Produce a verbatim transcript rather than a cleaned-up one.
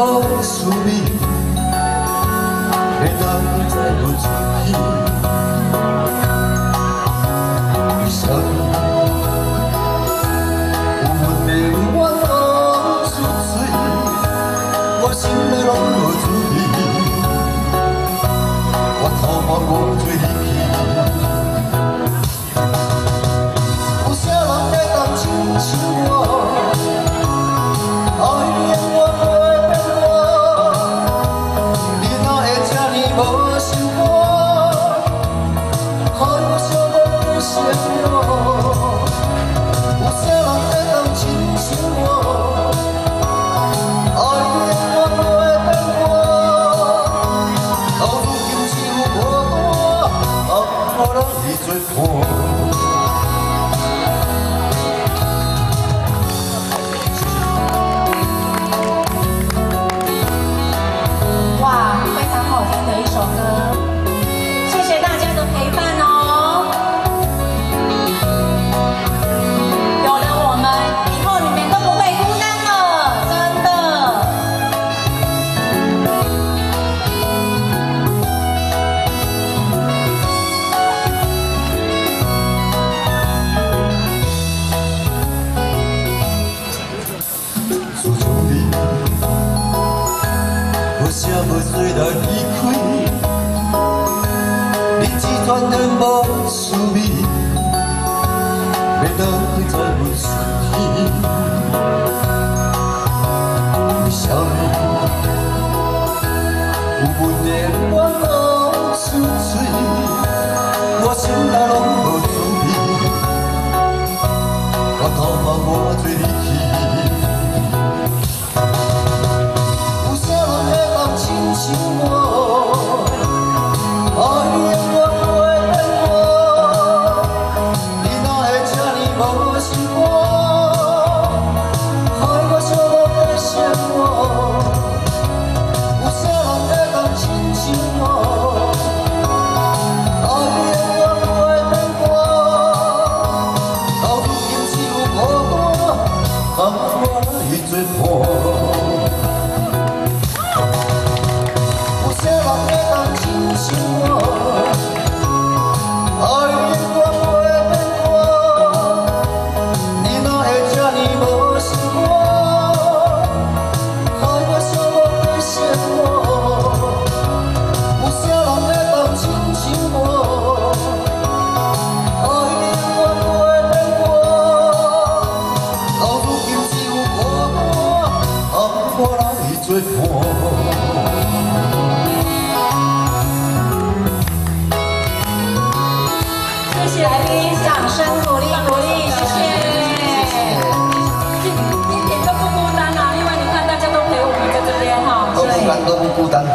无滋味，要当再无出去。为什么有问题我讲出嘴，我心内拢无滋味，我头发无做你去。有啥人会当亲像我？ 无想我，害我寂寞生活。有啥人会当亲像我？爱你我袂等我，到如今只有孤单，啊，人伊做伴。 首歌，谢谢大家的陪伴哦。有了我们，以后你们都不会孤单了，真的。自从你无声无水来离开。 一团的无滋味，要倒再有顺去。为什么有问题我讲出嘴，我心内拢无滋味，我头发无做你去。有啥人会当亲像我？爱你我。 无想我，害我寂寞生活。有啥人会当亲像我？爱你我袂等我，到如今只有孤单，含我来作伴。有啥人会当亲像我？爱你我。 做伴。谢谢来宾，掌声鼓励鼓励，谢谢。今今天都不孤单啊，因为你看大家都陪我们在这边哈， 都不孤单，都不孤单。